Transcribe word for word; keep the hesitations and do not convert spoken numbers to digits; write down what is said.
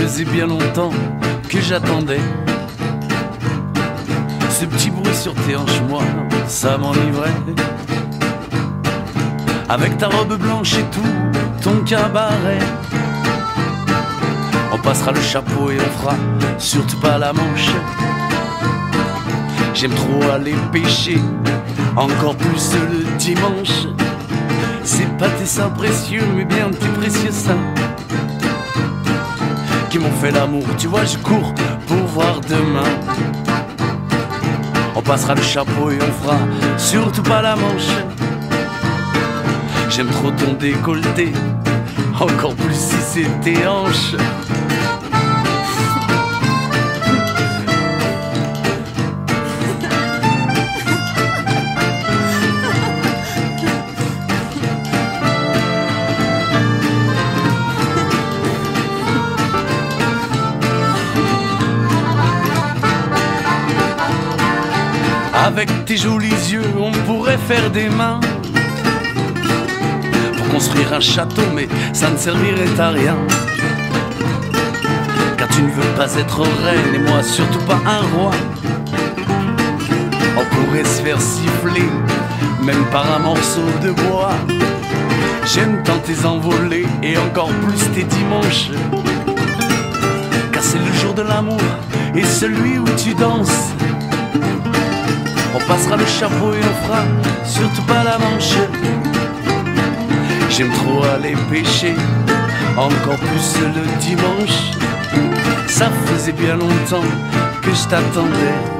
faisait bien longtemps que j'attendais. Ce petit bruit sur tes hanches, moi, ça m'enivrait. Avec ta robe blanche et tout, ton cabaret. On passera le chapeau et on fera surtout pas la manche. J'aime trop aller pêcher, encore plus le dimanche. C'est pas tes seins précieux, mais bien tes précieux seins qui m'ont fait l'amour. Tu vois, je cours pour voir demain. On passera le chapeau et on fera surtout pas la manche. J'aime trop ton décolleté, encore plus si c'est tes hanches. Avec tes jolis yeux, on pourrait faire des mains pour construire un château, mais ça ne servirait à rien. Car tu ne veux pas être reine et moi surtout pas un roi. On pourrait se faire siffler, même par un morceau de bois. J'aime tant tes envolées et encore plus tes dimanches. Car c'est le jour de l'amour et celui où tu danses. On passera le chapeau et on fera surtout pas la manche. J'aime trop aller pêcher, encore plus le dimanche. Ça faisait bien longtemps que je t'attendais.